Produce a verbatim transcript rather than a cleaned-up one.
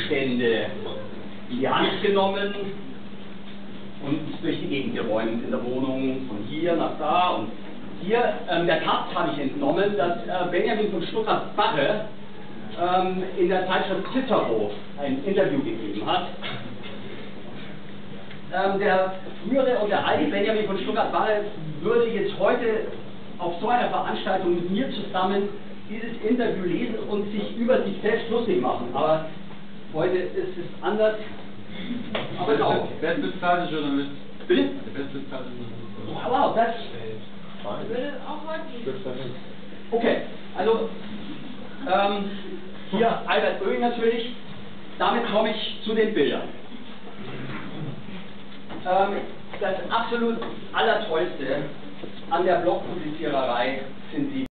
Gegenstände in die Hand genommen und durch die Gegend geräumt in der Wohnung, von hier nach da und hier. Ähm, der Taz habe ich entnommen, dass äh, Benjamin von Stuckrad-Barre ähm, in der Zeitschrift Cicero ein Interview gegeben hat. Ähm, der frühere und der alte Benjamin von Stuckrad-Barre würde jetzt heute auf so einer Veranstaltung mit mir zusammen dieses Interview lesen und sich über sich selbst lustig machen. Aber heute ist es anders. Aber ist auch. Wer ist bezahlte Journalist? Bitte? Der bestbezahlte Journalist. Wow, das. Würde auch heute. Okay, also ähm, hier Albert Oehling natürlich. Damit komme ich zu den Bildern. Ähm, das absolut Allertollste an der Blockpubliziererei sind die